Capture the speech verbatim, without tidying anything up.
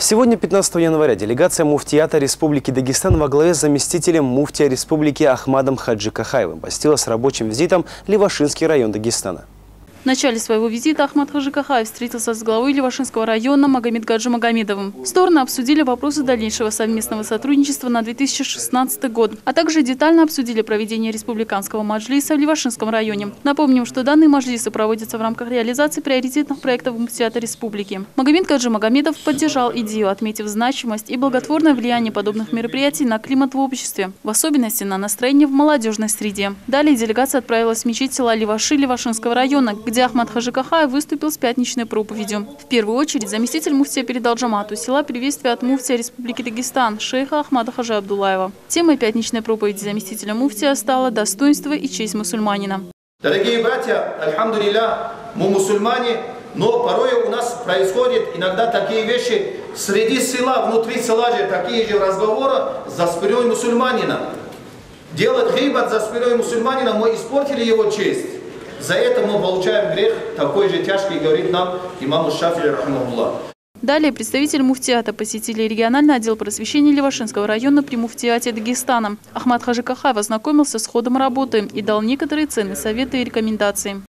Сегодня, пятнадцатого января, делегация муфтията Республики Дагестан во главе с заместителем муфтия Республики Ахмадом Хаджи Кахаевым посетила с рабочим визитом Левашинский район Дагестана. В начале своего визита Ахмад Хаджи Кахаев встретился с главой Левашинского района Магомедгаджи Магомедовым. Стороны обсудили вопросы дальнейшего совместного сотрудничества на две тысячи шестнадцатый год, а также детально обсудили проведение республиканского маджлиса в Левашинском районе. Напомним, что данные маджлисы проводятся в рамках реализации приоритетных проектов муфтията республики. Магомедгаджи Магомедов поддержал идею, отметив значимость и благотворное влияние подобных мероприятий на климат в обществе, в особенности на настроение в молодежной среде. Далее делегация отправилась в мечеть села Леваши Левашинского района, где Ахмад Хаджи Кахаев выступил с пятничной проповедью. В первую очередь заместитель муфтия передал джамату села приветствие от муфтия Республики Дагестан шейха Ахмада Хаджи Абдуллаева. Темой пятничной проповеди заместителя муфтия стало достоинство и честь мусульманина. Дорогие братья, альхамдулилля, мы мусульмане, но порой у нас происходят иногда такие вещи среди села, внутри села же такие же разговоры за спиной мусульманина. Делать гибат за спиной мусульманина, мы испортили его честь. За это мы получаем грех такой же тяжкий, говорит нам имам Шафии рахимахуллах. Далее представитель муфтиата посетили региональный отдел просвещения Левашинского района при муфтиате Дагестана. Ахмад Хаджи Кахаев ознакомился с ходом работы и дал некоторые ценные советы и рекомендации.